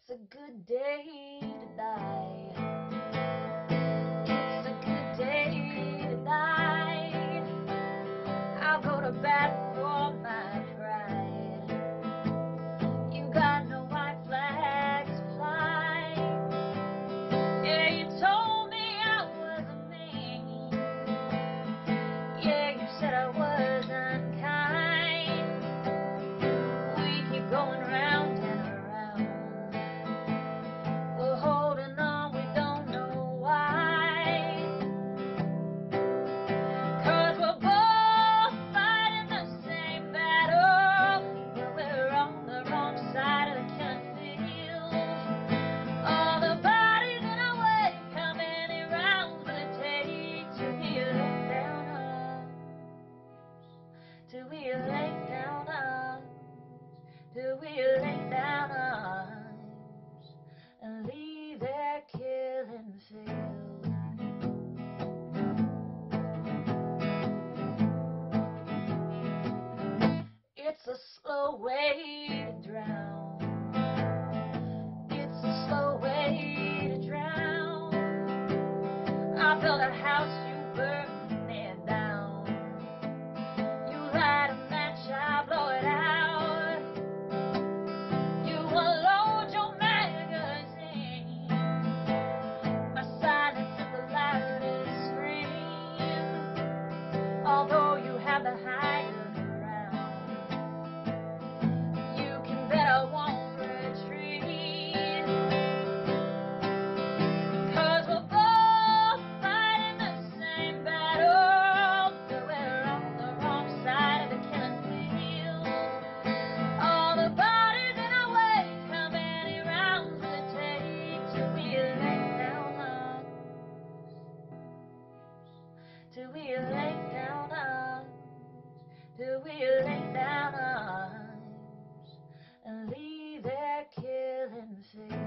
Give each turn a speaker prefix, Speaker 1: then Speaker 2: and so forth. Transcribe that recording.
Speaker 1: It's a good day to die. It's a good day to die. I'll go to bat for my pride. You got no white flags to fly. Yeah, you told me I was a man. Yeah, you said I was unkind. We keep going round and around. We're holding on, we don't know why. 'Cause we're both fighting the same battle, but we're on the wrong side of the killing field. All the bodies in our way, how many rounds will it take till we lay down arms? Till we lay down arms? Till we lay down arms and leave their killing field. It's a slow way to drown. It's a slow way to drown. I built a house, you burned it down. You light a match, I blow it out. You unload your magazine. My silence is the loudest scream. Although you have the higher ground, you can bet I won't retreat. 'Cause we're both fighting the same battle, but we're on the wrong side of the killing field. All the bodies in our way, how many rounds will it take till we lay down arms? Till we lay down arms? Till we lay down arms and leave their killing field.